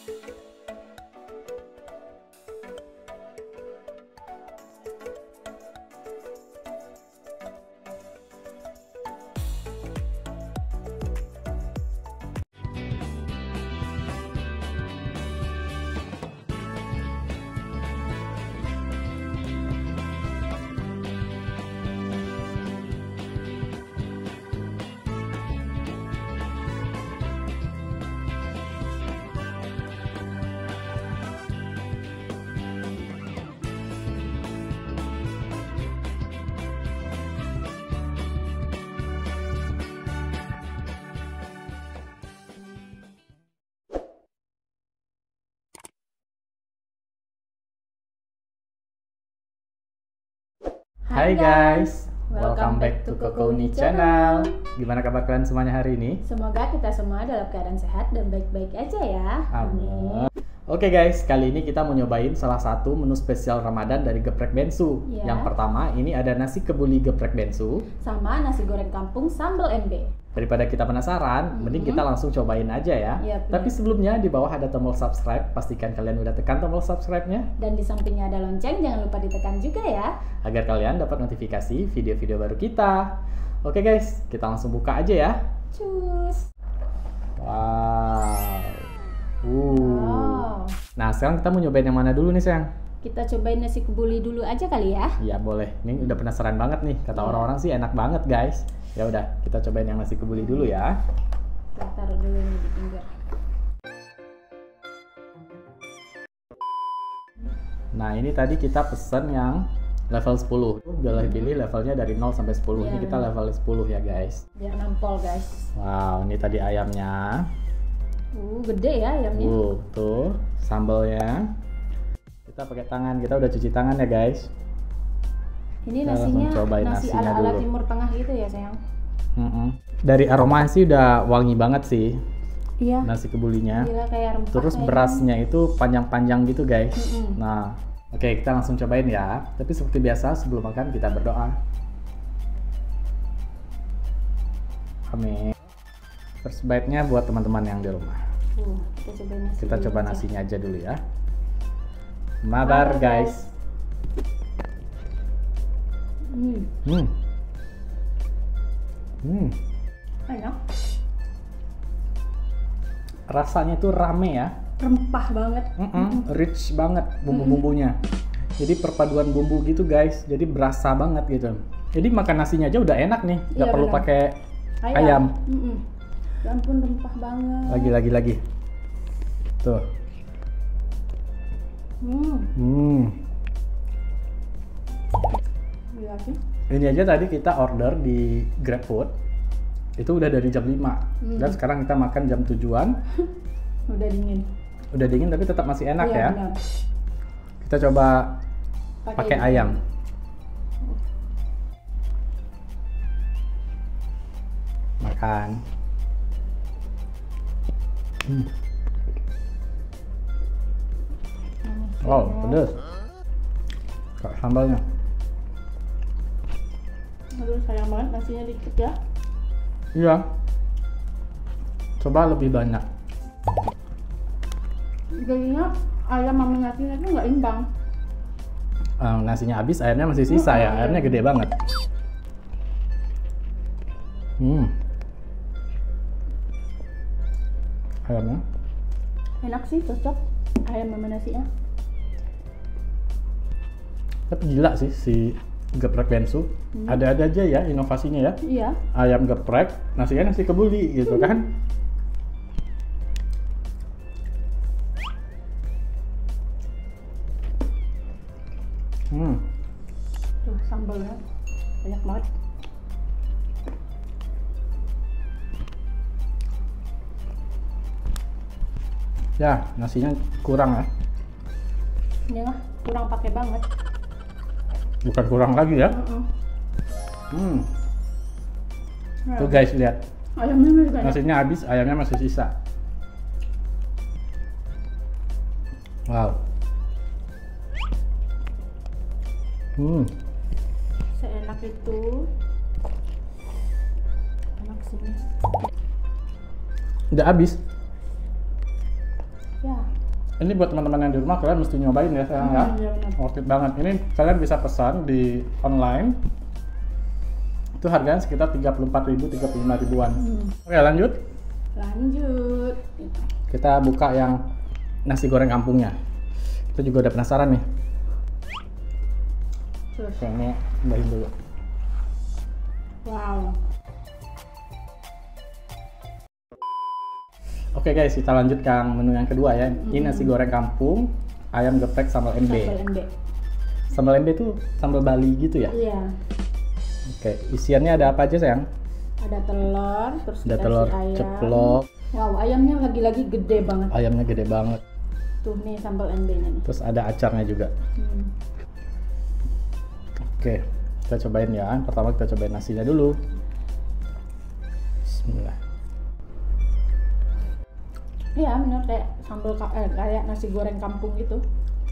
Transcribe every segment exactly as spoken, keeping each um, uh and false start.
Hai guys, welcome back to Kokouni Channel. Gimana kabar kalian semuanya hari ini? Semoga kita semua dalam keadaan sehat dan baik-baik aja ya. Amin. Oke guys, kali ini kita mau nyobain salah satu menu spesial Ramadan dari Geprek Bensu. Ya. Yang pertama, ini ada nasi kebuli Geprek Bensu Sama nasi goreng kampung sambal M B. Daripada kita penasaran, Mm-hmm. mending kita langsung cobain aja ya. Yep, Tapi yep. sebelumnya di bawah ada tombol subscribe, pastikan kalian udah tekan tombol subscribe-nya Dan di sampingnya ada lonceng, jangan lupa ditekan juga ya. agar kalian dapat notifikasi video-video baru kita. Oke guys, kita langsung buka aja ya. Cus. Wow. Uh. Wow. Nah, sekarang kita mau nyobain yang mana dulu nih, sayang? Kita cobain nasi kebuli dulu aja kali ya. Iya, boleh. Ini udah penasaran banget nih. Kata Iya. orang-orang sih enak banget, guys. Ya udah, kita cobain yang nasi kebuli dulu ya. Kita taruh dulu nih di pinggir. Nah, ini tadi kita pesen yang level sepuluh. Boleh pilih levelnya dari nol sampai sepuluh. Iya, Ini kita bener. level sepuluh ya, guys. Biar nampol guys. Wow, ini tadi ayamnya. Uh, gede ya ayamnya. Uh, tuh sambalnya. Kita pakai tangan. Kita udah cuci tangan ya, guys. Ini Kita nasinya langsung cobain nasi nasinya ala-ala dulu. Timur Tengah gitu ya sayang. Mm-mm. Dari aroma sih udah wangi banget sih Iya. nasi kebulinya. Gila kayak rempah. Terus kayaknya. berasnya itu panjang-panjang gitu guys. Mm-mm. Nah, oke kita langsung cobain ya. Tapi seperti biasa sebelum makan kita berdoa. Amin. First bite-nya buat teman-teman yang di rumah. Uh, kita cobain nasi. Kita dulu coba aja. nasinya aja dulu ya. Mabar Mabar, guys. Hmm, Hmm. Hmm. enak. Rasanya tuh rame ya. Rempah banget. Mm-mm, rich banget bumbu-bumbunya. Jadi perpaduan bumbu gitu guys, jadi berasa banget gitu. Jadi makan nasinya aja udah enak nih, nggak Iya, perlu benar. pakai ayam. Mm-mm. Ya ampun rempah banget. Lagi lagi lagi. Tuh. Hmm, Hmm. gila sih. Ini aja tadi kita order di GrabFood. Itu udah dari jam lima. Hmm. Dan sekarang kita makan jam tujuan. Udah dingin. Udah dingin tapi tetap masih enak Iya, ya. benar. Kita coba pakai ini. ayam. Makan. Hmm. Hmm, Wow, enak. pedes. Kak sambalnya. Aduh sayang banget nasinya dikit ya. Iya. Coba lebih banyak. Jadinya ayam sama nasinya itu nggak imbang. Eh, nasinya habis, airnya masih sisa ya. Hmm. Airnya gede banget. Hmm. Ayamnya. Enak sih, cocok ayam sama nasinya. Tapi gila sih si geprek Bensu. Hmm. Ada-ada aja ya inovasinya ya. Iya. Ayam geprek, nasinya nasi kebuli gitu kan. Hmm. Tuh sambalnya banyak banget. Ya, nasinya kurang ya. Ini mah kurang pakai banget. Bukan kurang lagi ya. Mm-mm. Hmm. Nah, Tuh guys, lihat. ayamnya juga enak. Nasinya habis, ayamnya masih sisa. Wow. Hmm. Seenak itu. Enak sih. Udah habis. Ya, Ini buat teman-teman yang di rumah, kalian mesti nyobain ya sayang ya. Hmm, iya benar. Worth it banget. Ini kalian bisa pesan di online. Itu harganya sekitar tiga puluh empat ribu, tiga puluh lima ribuan. Hmm. Oke, lanjut. Lanjut. Kita buka yang nasi goreng kampungnya. Kita juga udah penasaran nih. Terus. Kayaknya cobain dulu. Wow. Oke guys, kita lanjutkan menu yang kedua ya. Ini nasi goreng kampung, ayam geprek sambal embe. Sambal embe. Sambal embe itu sambal Bali gitu ya? Iya. Oke, isiannya ada apa aja sayang? Ada telur, terus Ada dikasih telur ayam. ceplok, Wow, ayamnya lagi-lagi gede banget. ayamnya gede banget. Tuh nih sambal embenya nih. Terus ada acarnya juga. Hmm. Oke, kita cobain ya. Pertama kita cobain nasinya dulu. Bismillah. Iya bener kayak sambal ka- eh, kayak nasi goreng kampung gitu.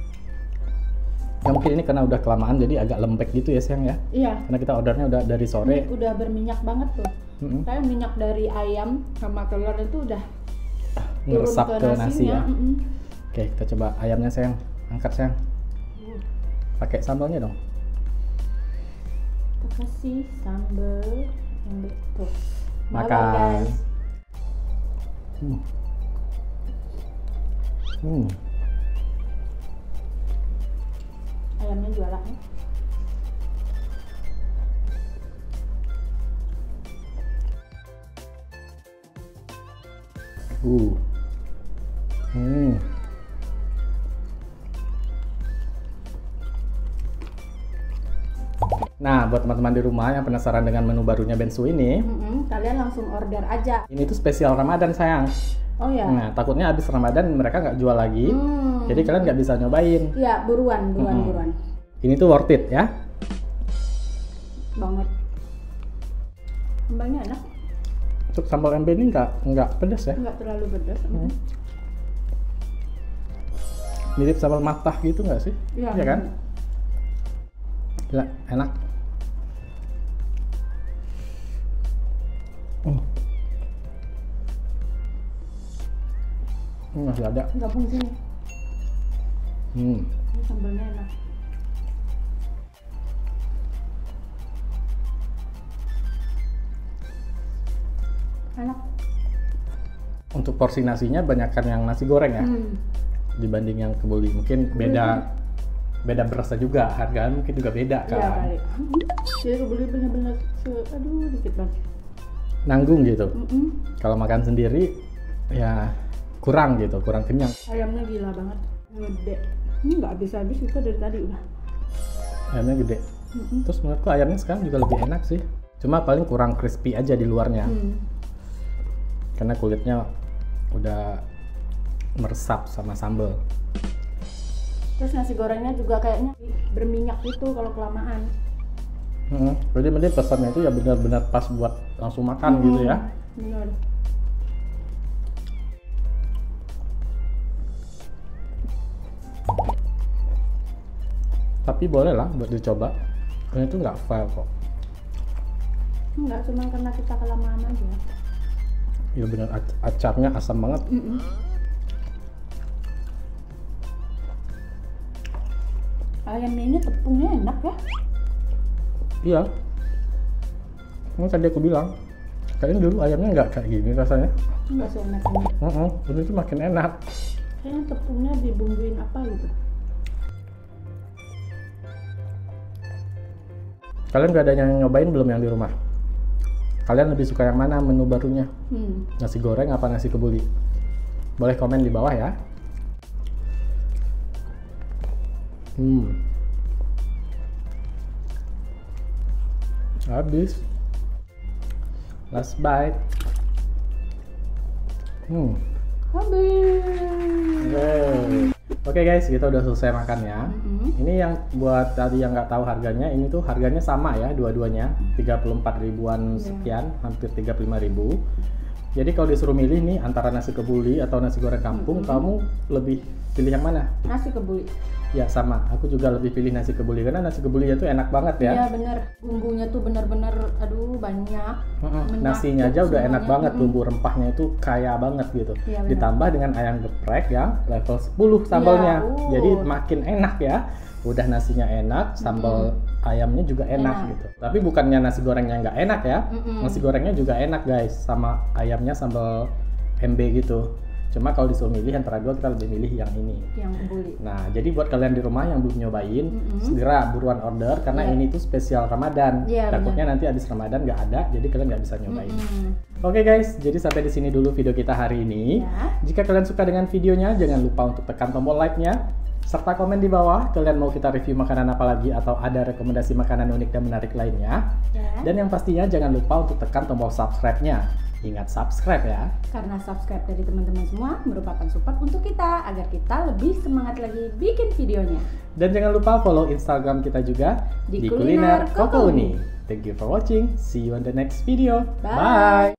Ya mungkin ini karena udah kelamaan jadi agak lembek gitu ya sayang ya. Iya. Karena kita ordernya udah dari Ini sore. udah berminyak banget tuh. Mm-mm. Kayak minyak dari ayam sama telur itu udah Ngeresap turun ke nasi ya. Mm-mm. Oke, kita coba ayamnya sayang. Angkat sayang. Pakai sambalnya dong. Kita kasih sambal embe tuh. Makan, Makan. guys. Hmm. Hmm. Ayamnya jualan. Uh. Hmm. Nah, buat teman-teman di rumah yang penasaran dengan menu barunya Bensu ini, Mm-mm, kalian langsung order aja. ini tuh spesial Ramadan sayang. Oh ya. Nah, takutnya habis Ramadan mereka nggak jual lagi, Hmm. jadi kalian nggak bisa nyobain. Iya, buruan, buruan, Mm-mm. buruan. Ini tuh worth it ya. Banget. Sambalnya enak, Untuk sambal embe ini nggak nggak pedas ya, nggak terlalu pedas. Hmm. mirip sambal matah gitu nggak sih? Iya. Iya kan? Gila, enak. Hmm. Hmm, masih ada. Gabung sini. Hmm. Ini sambalnya enak. Enak. Untuk porsi nasinya banyakkan yang nasi goreng ya, Hmm. dibanding yang kebuli. Mungkin beda beda berasa juga, harganya mungkin juga beda kan. Iya kali. Jadi kebeli bener-bener se, aduh dikit banget. Nanggung gitu. Mm-mm. Kalau makan sendiri ya kurang gitu, kurang kenyang. Ayamnya gila banget, gede. Ini nggak habis-habis itu dari tadi udah. Ayamnya gede. Mm-mm. Terus menurutku ayamnya sekarang juga lebih enak sih. Cuma paling kurang crispy aja di luarnya. Hmm. Karena kulitnya udah meresap sama sambal. Terus nasi gorengnya juga kayaknya berminyak gitu kalau kelamaan. Hmm, jadi mending pesannya itu ya benar-benar pas buat langsung makan Hmm. gitu ya. Bener. Tapi boleh lah buat dicoba. Karena itu nggak fail kok. Enggak, cuma karena kita kelamaan aja. Ya benar, ac- acarnya asam banget. Mm-mm. Ayamnya ini tepungnya enak ya. Iya. Ini tadi aku bilang, kayaknya dulu ayamnya nggak kayak gini rasanya. Enggak seenak ini. Heeh, ini tuh makin enak. Kayaknya tepungnya dibumbuin apa gitu. Kalian udah ada yang nyobain belum yang di rumah? Kalian lebih suka yang mana menu barunya? Hmm. Nasi goreng apa nasi kebuli? Boleh komen di bawah ya. Hmm. Habis. Last bite. Hmm. Habis. Yeay. Oke guys, kita udah selesai makannya. Mm-mm. Ini yang buat tadi yang nggak tahu harganya, ini tuh harganya sama ya dua-duanya, tiga puluh empat ribuan Iya. sekian, hampir tiga puluh lima ribu. Jadi kalau disuruh milih nih antara nasi kebuli atau nasi goreng kampung, Mm-mm. kamu lebih pilih yang mana? Nasi kebuli. Ya sama, aku juga lebih pilih nasi kebuli karena nasi kebulinya tuh enak banget ya. Iya bener, bumbunya tuh bener-bener aduh banyak. Mm-mm. Nasinya aja udah enak semuanya. banget, Mm-mm. bumbu rempahnya itu kaya banget gitu. Iya, bener. Ditambah dengan ayam geprek yang level sepuluh sambalnya. Iya, uh. Jadi makin enak ya. Udah nasinya enak, sambal ayamnya juga enak, Enak. gitu. Tapi bukannya nasi gorengnya nggak enak ya. Mm-mm. Nasi gorengnya juga enak guys, sama ayamnya sambal M B gitu. Cuma kalau disuruh milih antara dua, kita lebih milih yang ini. Yang kebuli. Nah, jadi buat kalian di rumah yang belum nyobain, Mm-mm. segera buruan order karena Iya. ini tuh spesial Ramadan. Iya, Takutnya nanti habis Ramadan nggak ada, jadi kalian nggak bisa nyobain. Mm-mm. Oke guys, jadi sampai di sini dulu video kita hari ini. Ya. Jika kalian suka dengan videonya, jangan lupa untuk tekan tombol like-nya, serta komen di bawah kalian mau kita review makanan apa lagi atau ada rekomendasi makanan unik dan menarik lainnya. Ya. Dan yang pastinya jangan lupa untuk tekan tombol subscribe-nya. Ingat subscribe ya. Karena subscribe dari teman-teman semua merupakan support untuk kita agar kita lebih semangat lagi bikin videonya. Dan jangan lupa follow Instagram kita juga Di di, Kuliner Kuliner Koko Koko Uni. Uni. Thank you for watching. See you on the next video. Bye. Bye.